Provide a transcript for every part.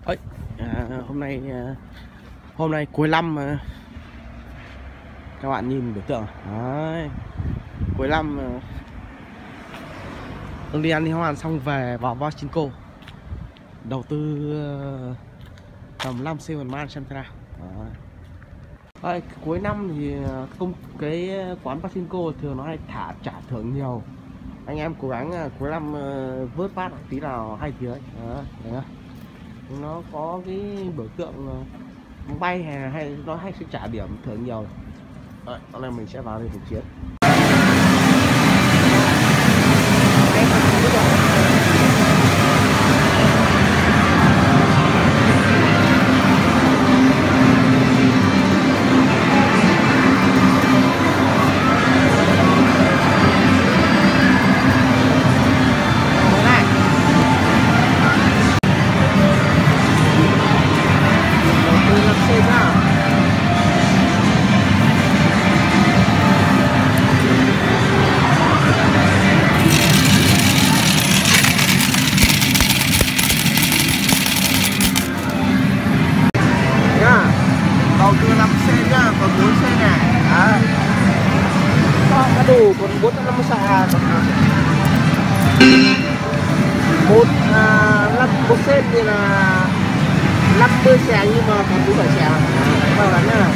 Ơi, hôm nay cuối năm mà các bạn nhìn biểu tượng đấy, cuối năm Hưng đi ăn đi hoàn xong về vào Vashinco đầu tư tầm 5 siêu man xem thế nào. Đấy, cuối năm thì cái quán Vashinco thường nó hay trả thưởng nhiều, anh em cố gắng cuối năm vớt phát tí nào hay tí đấy. Đấy, nó có cái biểu tượng bay hay nó hay sẽ trả điểm thưởng nhiều. Đấy, hôm nay mình sẽ vào đây thực chiến. Đầu tư 5C nhá, còn 4C này. Đấy. Đã đủ, còn 450 xạ. Một C thì là 50 xe nhưng mà còn 47 xe. Bao đánh nhá.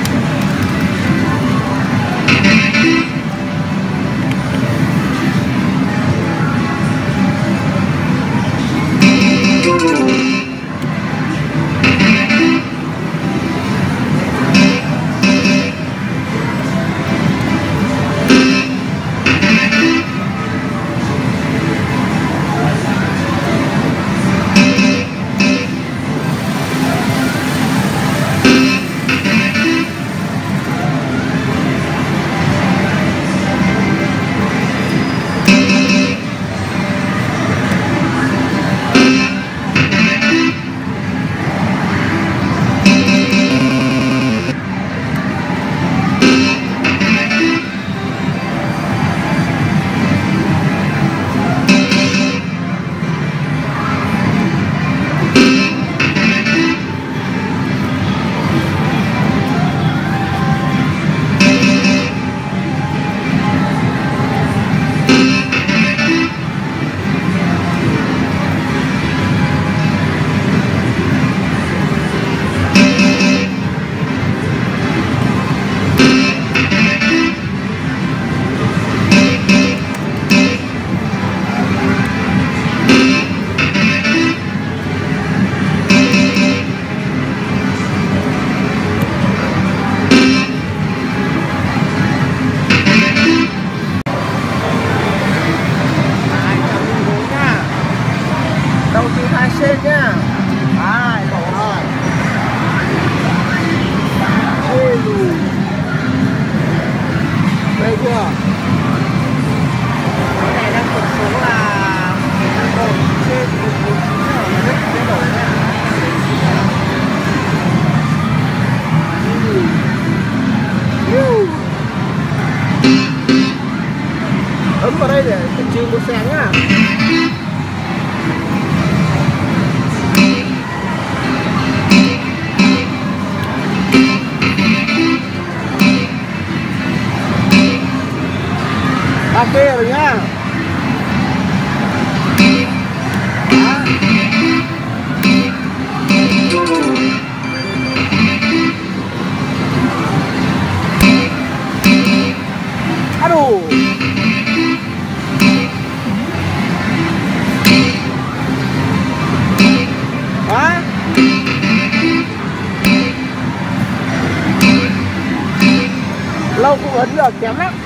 Đầu tư 2C nhá. Đấy, đổ rồi. Đây chưa? Cái này đang tổng số là 1/149 rồi, nó rất dễ đổ nha. Ấn vào đây để trừ một xe nhá. Ok rồi nhá. Đủ. Đó. Lâu cũng ấn được kém lắm.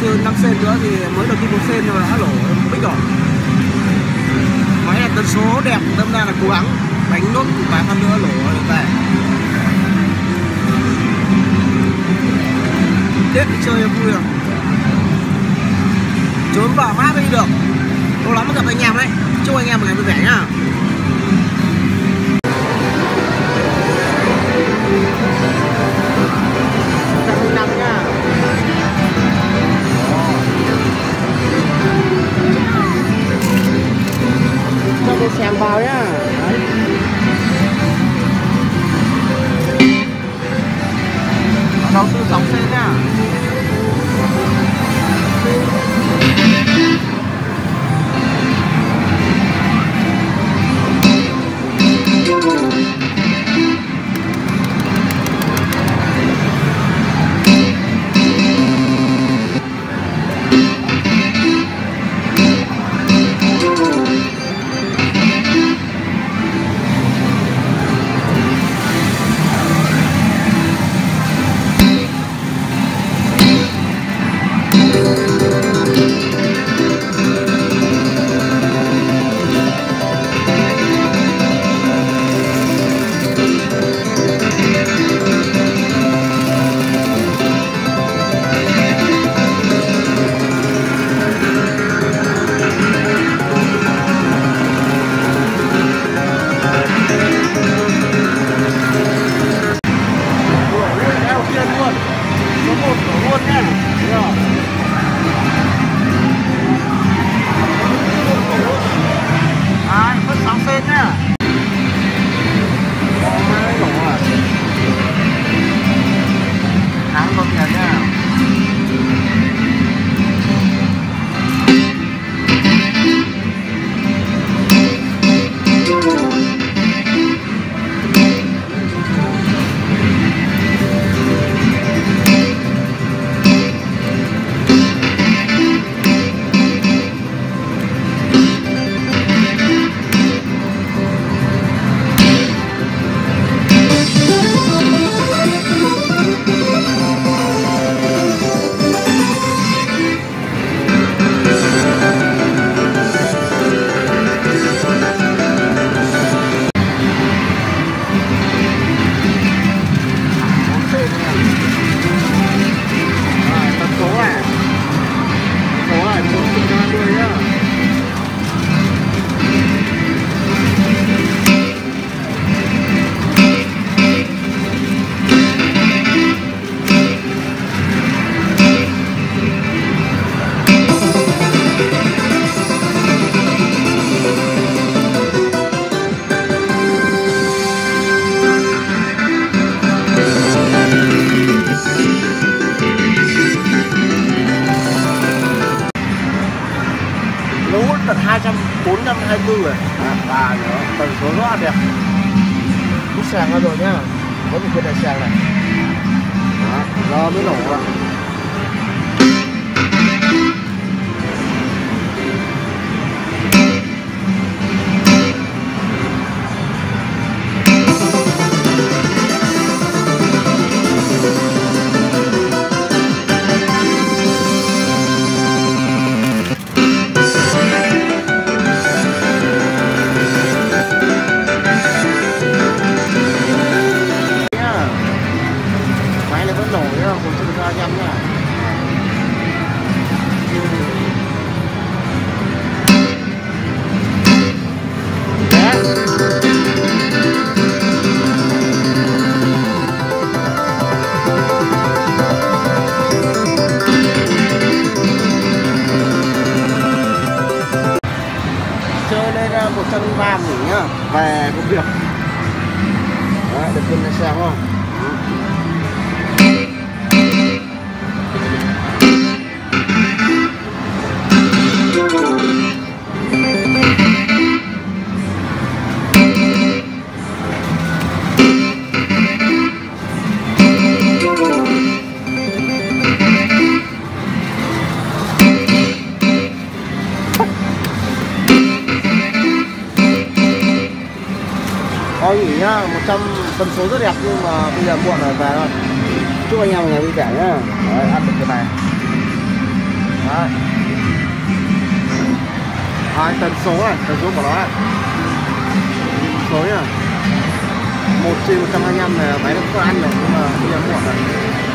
tư 5 sen nữa thì mới đầu tư 1 sen nhưng mà đã lỗ một bích rồi. Máy là tần số đẹp, đâm ra là cố gắng đánh nốt một vài con nữa lỗ về. Tết chơi vui rồi. Trốn vào mát đi được. Lâu lắm mới gặp anh em đấy. Chúc anh em một ngày vui vẻ nhá. Cho tôi xem vào nhá. Đấy. Đầu tư 6 sen nhá. Tận 424 rồi. Và nữa tần số rất là đẹp. Bút sàng ra rồi nhá. Có một cái đèn sàng này. Đó, giờ mới nổ ạ. Chơi lên 103 nghỉ nhá, về công việc. Đấy, được cân lên xe không? Thôi nghỉ nhá, 100 tần số rất đẹp nhưng mà bây giờ muộn rồi về thôi. Chúc anh em một ngày vui vẻ nhá. Đấy, ăn được cái này. Đấy. Tần số này, tần số của nó này. Số nhá. 1/125 là máy nó có ăn rồi, nhưng mà bây giờ muộn rồi.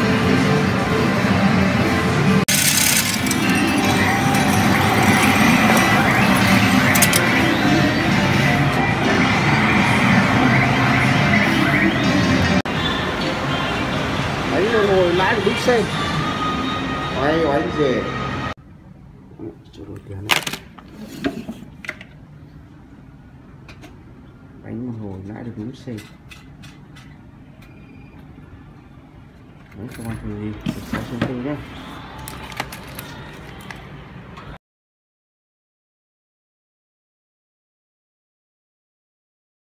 Đấy, nó ngồi lái được bích xe. Quay oánh gì? Cho đổi tiền đấy. Bánh một hồi lái được đúng xe. Đấy, các bạn thử gì? 6 trên 4 nhé.